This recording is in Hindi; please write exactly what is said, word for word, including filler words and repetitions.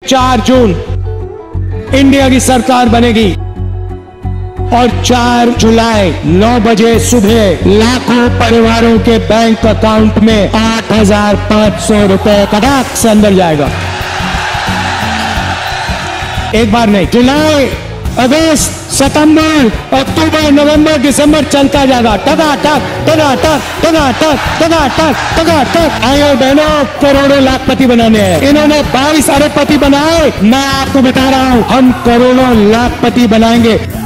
चार जून इंडिया की सरकार बनेगी और चार जुलाई नौ बजे सुबह लाखों परिवारों के बैंक अकाउंट में आठ हजार पांच सौ रुपए कटाक से अंदर जाएगा। एक बार नहीं, जुलाई, अगस्त, सितंबर, अक्टूबर, नवंबर, दिसंबर चलता जाएगा। टका टक टका टक टका टक टका टक टका टक। भाइयों बहनों, करोड़ों लाखपति बनाने हैं। इन्होंने बाईस अरबपति बनाए, मैं आपको बता रहा हूं हम करोड़ों लाखपति बनाएंगे।